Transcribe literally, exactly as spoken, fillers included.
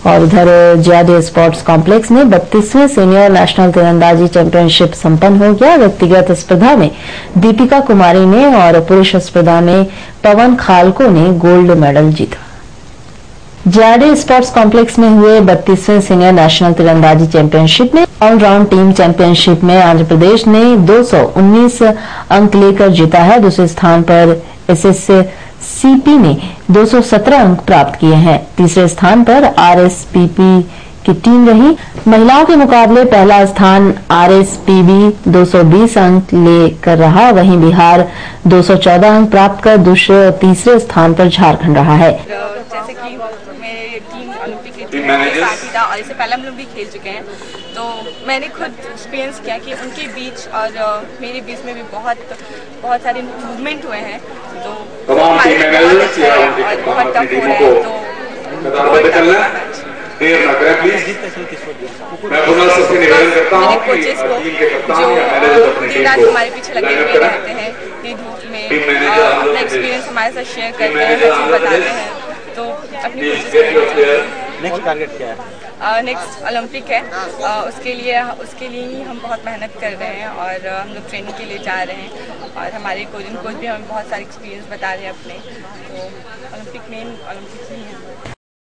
और उधर जियादे sports complex में बत्तीसवें सीनियर नेशनल तीरंदाजी चैंपियनशिप संपन्न हो गया। व्यक्तिगत स्पर्धा में दीपिका कुमारी ने और पुरुष स्पर्धा में पवन खालको ने गोल्ड मेडल जीता। जियादे स्पोर्ट्स कॉम्प्लेक्स में हुए बत्तीसवें सीनियर नेशनल तीरंदाजी चैंपियनशिप में ऑलराउंड टीम चैंपियनशिप में आंध्र प्रदेश ने दो सौ उन्नीस अंक लेकर जीता है। दूसरे स्थान पर एसएस सीपी ने दो सौ सत्रह अंक प्राप्त किए हैं। तीसरे स्थान पर आरएसपीपी की टीम रही। महिलाओं के मुकाबले पहला स्थान आरएसपीबी दो सौ बीस अंक लेकर रहा। वहीं बिहार दो सौ चौदह अंक प्राप्त कर दूसरे और तीसरे स्थान पर झारखंड रहा है। जैसे कि मेरी टीम ओलंपिक की टीम के साथ ही था और इससे पहले हम लोग भी खेल चुके हैं, तो मैंने खुद एक्सपीरियंस किया कि उनके बीच और मेरे बीच में भी बहुत बहुत सारे मूवमेंट हुए हैं, तो हमारे बहुत अच्छा है और बहुत टफ हो रहा है। तो देर ना करें प्लीज। मैं पुनः सबसे निवेदन करता हूं कि कोचेस को जो दिन रात हमारे पीछे लगे हुए रहते हैं ये धूप में, अपना एक्सपीरियंस हमारे साथ शेयर करते हैं, हर चीज बताते हैं, तो अपनी नेक्स्ट टारगेट क्या है? नेक्स्ट ओलंपिक है, आ, उसके लिए उसके लिए ही हम बहुत मेहनत कर रहे हैं और हम लोग ट्रेनिंग के लिए जा रहे हैं और हमारे कोचिंग कोच भी हमें बहुत सारे एक्सपीरियंस बता रहे हैं अपने, तो ओलंपिक मेन ओलंपिक ही है।